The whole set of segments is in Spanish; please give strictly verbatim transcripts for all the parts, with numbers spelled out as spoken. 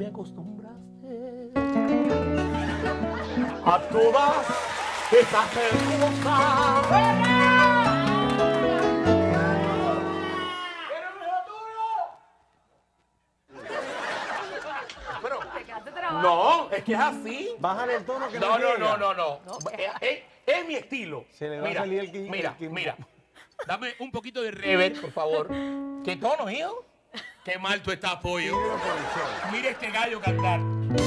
me acostumbraste a todas esas cosas. No, es que es así. Bájale el tono que no, no no, no, no, no, no. Es, es, es mi estilo. Se le va mira, a salir el que, mira, el que... mira. Dame un poquito de reverb, por favor. ¿Qué tono, hijo? Qué mal tú estás, pollo. Mira este gallo cantar.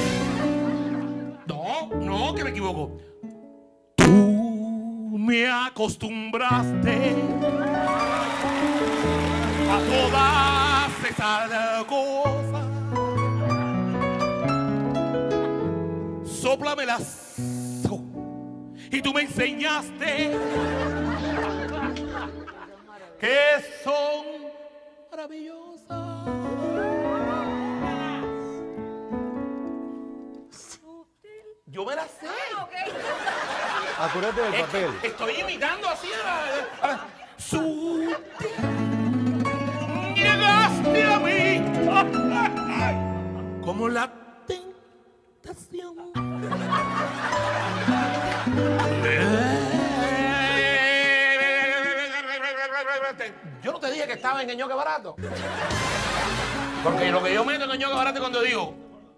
No, no, que me equivoco. Tú me acostumbraste a todas esas cosas. Sóplamelas y tú me enseñaste que son maravillosas. Yo me las sé. Ah, okay. Acuérdate del Es papel. que estoy imitando así a la... Sutil. Llegaste a mí como la tentación. Yo no te dije que estaba en el ñoque barato. Porque lo que yo meto en el ñoque barato es cuando digo...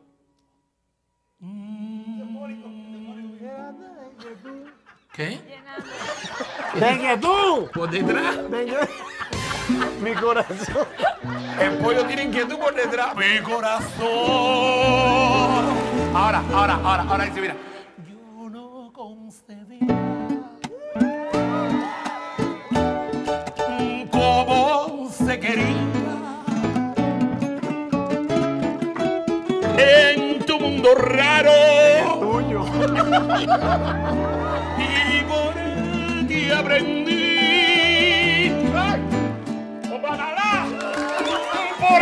¿Qué? ¡Venga tú! Por detrás. Venga. Mi corazón. El pollo tiene inquietud por detrás. Mi corazón. Ahora, ahora, ahora, ahora dice, mira. Yo no concebía cómo se quería en tu mundo raro. Tuyo. Y por ti aprendí. ¡Ay! ¡Ojalá! Por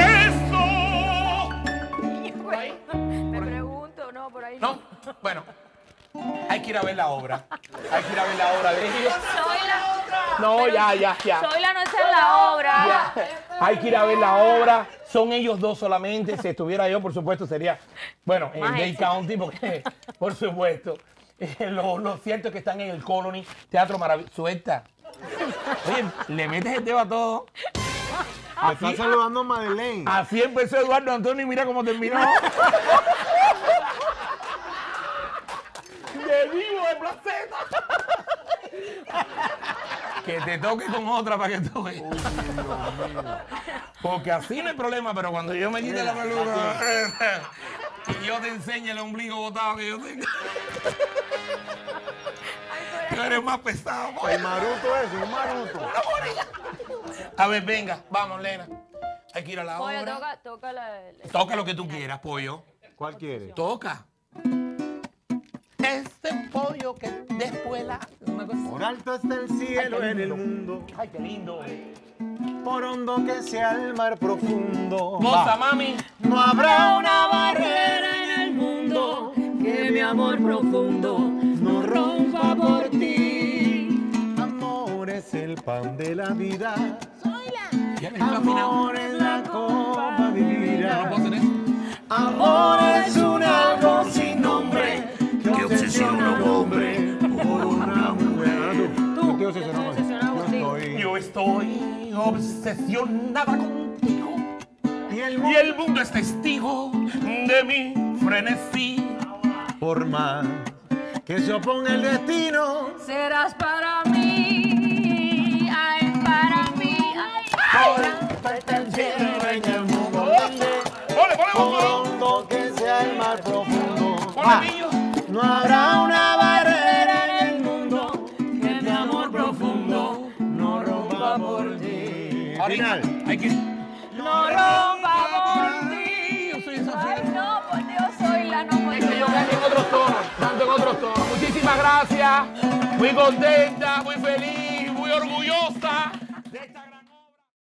eso. ¿Por ahí? Me pregunto, no, por ahí no. No, bueno, hay que ir a ver la obra. Hay que ir a ver la obra de ellos. Soy la... No, Pero ya, ya, ya. Soy la noche en la obra. Ya. Hay que ir a ver la obra. Son ellos dos solamente. Si estuviera yo, por supuesto, sería, bueno, en Más Dade hecho. County, porque, por supuesto, eh, lo, lo cierto es que están en el Colony, Teatro Maravilloso. Suelta. Oye, le metes el dedo a todo. Me está saludando Madeleine. Así empezó Eduardo Antonio y mira cómo terminó. De vivo de placeta. Que te toque con otra para que toque. Porque así no hay problema, pero cuando yo me quite la peluca y yo te enseñe el ombligo botado que yo tengo. Tú eres más pesado. El maruto ese, un maruto. A ver, venga, vamos, Lena. Hay que ir a la Pollo, obra. toca, toca la... Toca lo que tú quieras, pollo. ¿Cuál quiere? Toca. Este pollo que después la... Una cosa. Por alto está el cielo Ay, qué en el lindo. mundo, Ay, qué lindo. por hondo que sea el mar profundo. Goza, Va. mami. No habrá una barrera en el mundo que mi amor profundo no rompa por ti. Amor es el pan de la vida, Ya me está afinado. amor es la copa de mi No vida. puedo hacer eso. Amor es un algo sin nombre que obsesiona a un hombre por una mujer. Tú, yo estoy obsesionado. obsesionado Yo contigo. estoy. Yo estoy obsesionada contigo Y el y mundo, el mundo es testigo de mi frenesí. por más que se oponga el destino, Serás para mí, ay, para mí, ay, ay. está el cielo en el mundo. ¡Ole, ponle, Por ponle! hondo que sea el mar profundo. ¡Ponle, Va. niño! No habrá una barrera en el mundo que mi amor profundo no rompa por ti. Ahorita, Final. hay que... No rompa por ti. Yo soy esa Ay, fiera. no, por Dios, soy la no por Es que yo Dios. canto en otros tonos, canto en otros tonos. Muchísimas gracias. Muy contenta, muy feliz, muy orgullosa.